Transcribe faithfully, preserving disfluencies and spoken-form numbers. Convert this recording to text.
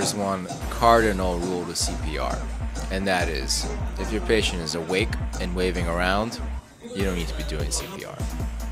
there's one cardinal rule to C P R, and that is, if your patient is awake and waving around, you don't need to be doing C P R.